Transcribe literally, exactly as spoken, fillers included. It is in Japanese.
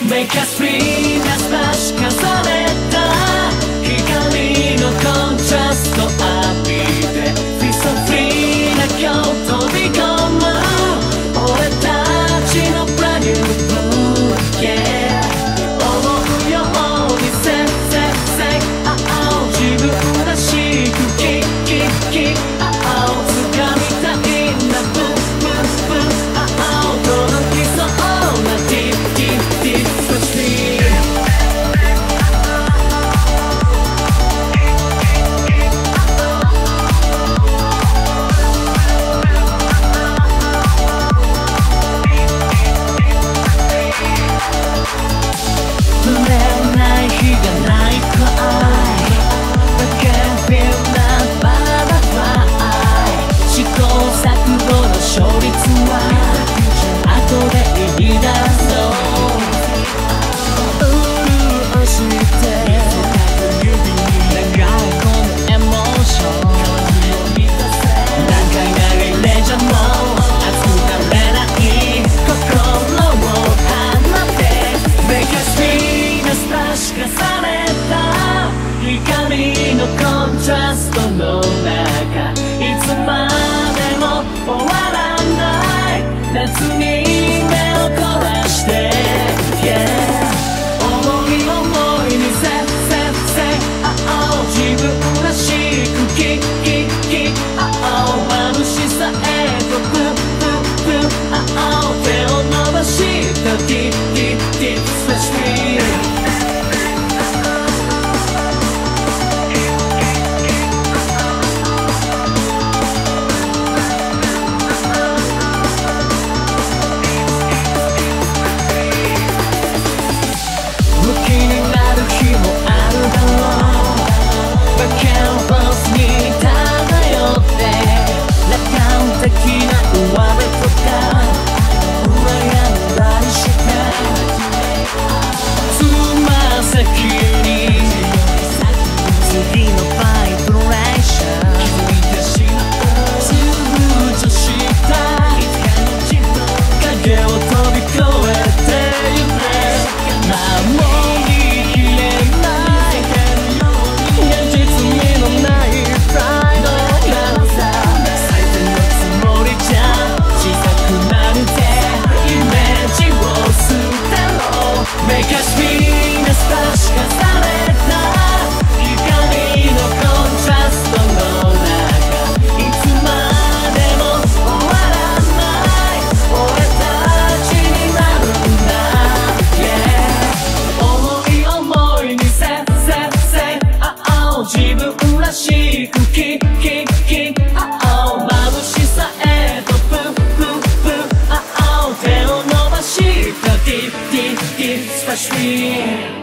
メカスピーナス差し重ねた光のコントラスト浴びてフィソフリーな今日飛び込む俺たちのブラニューブー、yeah、 思うようにせっせっせああ自分らしくキッキッキッああ掴みたいんだブーブーブーああ届きそうなディッディッディップスピー勝率は後で言い出そう潤して長いこのエモーション長い長いレジャーも熱くなれない心を放ってメカスピーナス差し重ねた光のコントラストの中いつまでも終わらない夏に目を凝らして、yeah、 思い思いにせっせっせああ自分らしくキッキッキッああ眩しさへとプップップッああ手を伸ばしたディッディッディッスペシフィーメカスピーナス差し重ねた光のコントラストの中いつまでも終わらない俺たちになるんだ、yeah、 思い思いにせっせっせああ自分らしくキッキッキッああ眩しさへとプップップッああ手を伸ばしたディッディッディッスペシフィー